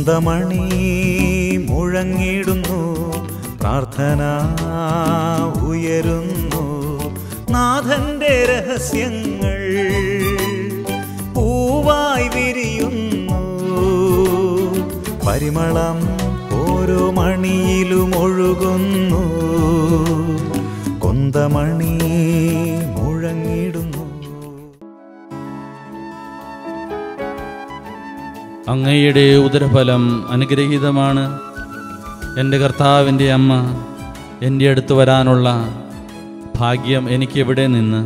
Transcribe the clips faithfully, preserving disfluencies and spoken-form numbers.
കുന്തമണി മുഴങ്ങിടുന്നു, പ്രാർത്ഥന ഉയരുന്നു. നാഥന്റെ രഹസ്യങ്ങൾ പൂവായി വിരിയുന്നു, പരിമളം ഓരോ മണിയിലും ഒഴുകുന്നു. കുന്തമണി മുഴങ്ങിടുന്നു. അങ്ങയുടെ ഉദരഫലം അനുഗ്രഹീതമാണ്. എൻ്റെ കർത്താവിൻ്റെ അമ്മ എൻ്റെ അടുത്ത് വരാനുള്ള ഭാഗ്യം എനിക്കെവിടെ നിന്ന്?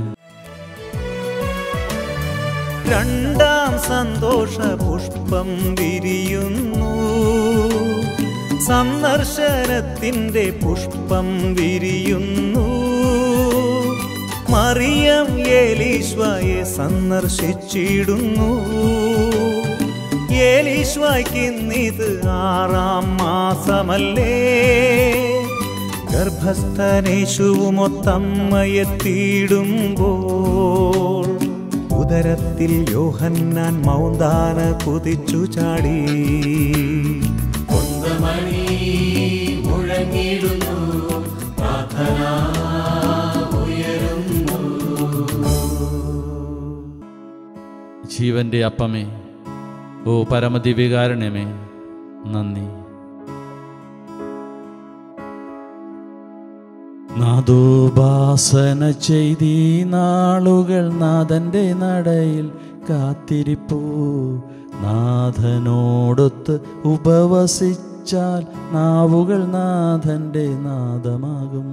രണ്ടാം സന്തോഷ പുഷ്പം വിരിയുന്നു, സന്ദർശനത്തിൻ്റെ പുഷ്പം വിരിയുന്നു. മറിയം എലീശ്വയെ സന്ദർശിച്ചിടുന്നു. എലീശ്വയ്ക്കിന്നിത് ആറാം മാസമല്ലേ? ഗർഭസ്ഥനേശുവുമൊത്തമ്മയെത്തിയിടുമ്പോൾ ഉദരത്തിൽ യോഹന്നാൻ മൗന്താന കുതിച്ചു ചാടി. കുന്തമണി മുഴങ്ങിടുന്നു, പ്രാർത്ഥന ഉയരുന്നു. ജീവന്റെ അപ്പമേ, ഓ പരമദിവ്യകാരുണ്യമേ, നന്ദി. നാദോപാസന ചെയ്തീ നാളുകൾ നാഥന്റെ നടയിൽ കാത്തിരിപ്പൂ. നാഥനോടൊത്ത് ഉപവസിച്ചാൽ നാവുകൾ നാഥന്റെ നാദമാകും.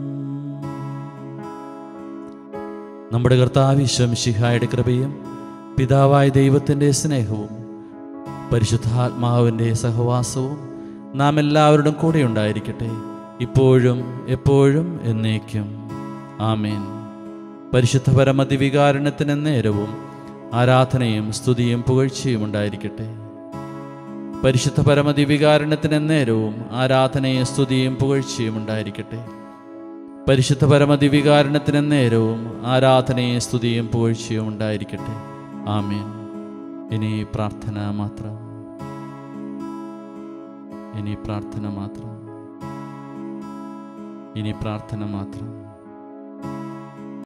നമ്മുടെ കർത്താവ് ഈശോ മിശിഹായുടെ കൃപയും പിതാവായ ദൈവത്തിൻ്റെ സ്നേഹവും പരിശുദ്ധാത്മാവിൻ്റെ സഹവാസവും നാം എല്ലാവരുടെയും കൂടെ ഉണ്ടായിരിക്കട്ടെ, ഇപ്പോഴും എപ്പോഴും എന്നേക്കും. ആമേൻ. പരിശുദ്ധ പരമദിവ്യകാരുണ്യത്തിന് നേരവും ആരാധനയും സ്തുതിയും പുകഴ്ചയും ഉണ്ടായിരിക്കട്ടെ. പരിശുദ്ധ പരമദിവ്യകാരുണ്യത്തിന് നേരവും ആരാധനയും സ്തുതിയും പുകഴ്ചയും ഉണ്ടായിരിക്കട്ടെ. പരിശുദ്ധ പരമദിവ്യകാരുണ്യത്തിന് നേരവും ആരാധനയും സ്തുതിയും പുകഴ്ചയും ഉണ്ടായിരിക്കട്ടെ. ആമേൻ. ഇനി പ്രാർത്ഥന മാത്രം, ഇനി പ്രാർത്ഥന മാത്രം, ഇനി പ്രാർത്ഥന മാത്രം.